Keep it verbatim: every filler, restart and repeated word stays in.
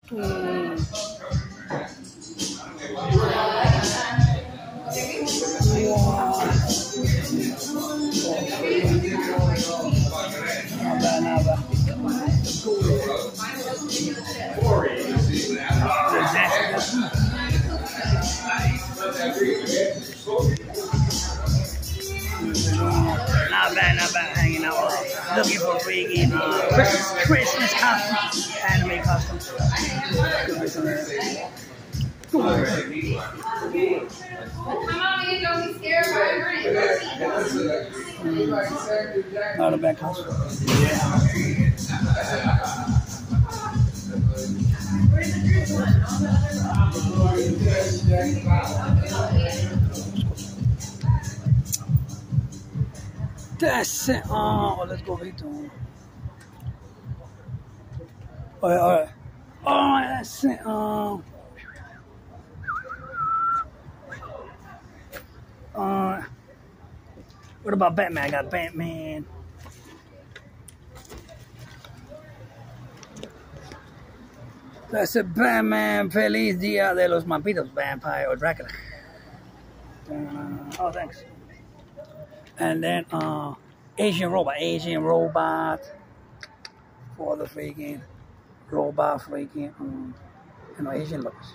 Mm. Nada, nada. Not bad, not bad. Hanging out, looking for freaking uh, Christmas, Christmas costumes, anime costumes. Come on, you don't be scared by Mm. Not a bad costume. That's it. Oh, let's go, Vito. Alright, alright. Oh, that's it. Um. Uh, what about Batman? I got Batman. That's it, Batman. Feliz Dia de los Vampiros, Vampire or Dracula. Uh, oh, thanks. And then uh, Asian robot, Asian robot for the freaking robot, freaking um, you know, Asian looks.